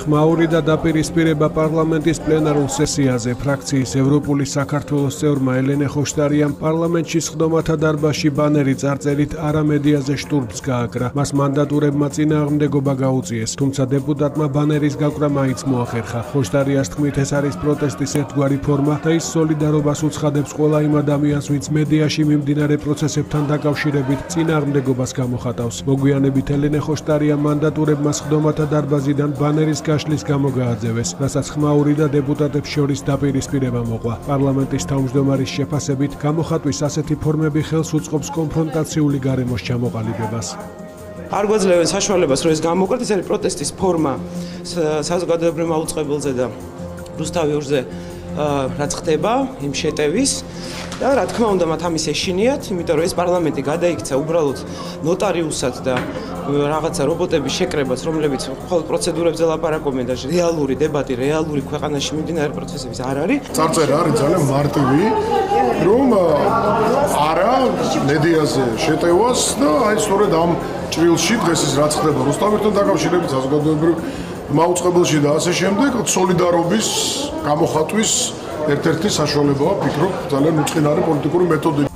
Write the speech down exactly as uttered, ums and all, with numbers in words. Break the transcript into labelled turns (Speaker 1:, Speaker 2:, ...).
Speaker 1: ხმაური და დაპირისპირება პარლამენტის პლენარულ სესიაზე ფრაქციის ევროპული საქართველოს წევრმა ელენე ხოშტარიამ პარლამენტში სხდომათა დარბაზში ბანერი წარწერით არა მედიაზე შტურმს გააკრა. მას მანდატურებმა წინააღმდეგობა გაუწიეს, თუმცა დეპუტატმა ბანერის გაკვრა მაინც მოახერხა. ხოშტარიას თქმით, ეს არის პროტესტის ერთგვარი ფორმა და ის სოლიდარობას უცხადებს ყველა იმ ადამიანს, ვინც მედიაში მიმდინარე პროცესებთან დაკავშირებით წინააღმდეგობას გამოხატავს. მოგვიანებით ელენე ხოშტარიამ მანდატურებმა სხდომათა დარბაზიდან ბანერის გაშლის გამო გააძევეს, რასაც ხმაური და დეპუტატებს შორის დაპირისპირება მოყვა. პარლამენტის თავმჯდომარის შეფასებით გამოხატვის ასეთი ფორმები ხელს უწყობს კონფრონტაციული გარემოს ჩამოყალიბებას.
Speaker 2: არ გვაძლევენ საშუალებას, რომ ეს გამოვყრათ, ეს არის პროტესტის ფორმა საზოგადოებრივ მაუწყებელზე და რუსთავი ორზე რაც ხდება იმ შეტევის და რა თქმა უნდა მათ ამის ეშინიათ, იმიტომ რომ ეს პარლამენტი გადაიქცა უბრალოდ ნოტარიუსად და რაღაცა რობოტების შეკრებას, რომლებიც მხოლოდ პროცედურებზე ლაპარაკობენ და რეალური დებატი, რეალური ქვეყანაში მიმდინარე პროცესების არ არის.
Speaker 3: წარწერა არის ძალიან მარტივი, რომ არა მედიაზე შეტევას და აი სწორედ ამ ჭრილში დღეს ის რაც ხდება რუსთავთან დაკავშირებით საზოგადოებრივ მაუწყებელში და ასე შემდეგ სოლიდარობის გამოხატვის ერთ-ერთი საშუალებაა, ვფიქრობ, ძალიან უწყინარი პოლიტიკური მეთოდი.